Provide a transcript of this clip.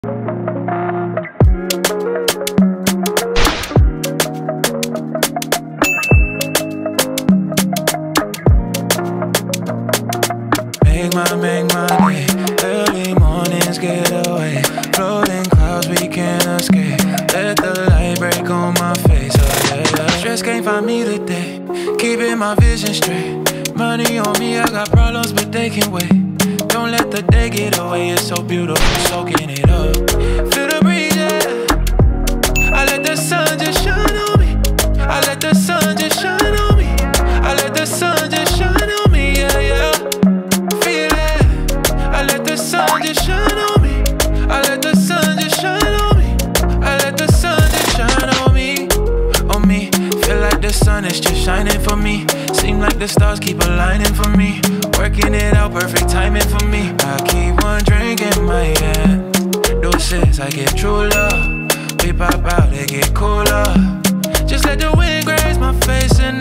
Make money, early mornings get away. Floating clouds we can't escape. Let the light break on my face, oh yeah. Stress can't find me today, keeping my vision straight. Money on me, I got problems but they can wait. Don't let the day get away, it's so beautiful, soaking it up. Feel the breeze, yeah. I let the sun just shine on me. I let the sun just shine on me. I let the sun just shine on me, yeah, yeah. Feel it. I let the sun just shine on me. I let the sun just shine on me. I let the sun just shine on me. On me. Feel like the sun is just shining for me. Seem like the stars keep aligning for me. Working it out, perfect timing for me. I keep one drink in my hand. Doses, I get true love. We pop out, it get cooler. Just let the wind graze my face and